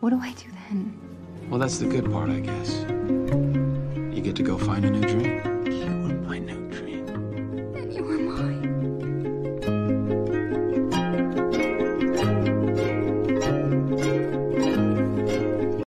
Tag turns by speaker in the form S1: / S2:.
S1: What do I do then?
S2: Well, that's the good part, I guess. You get to go find a new dream. You are my new dream.
S1: And you were mine.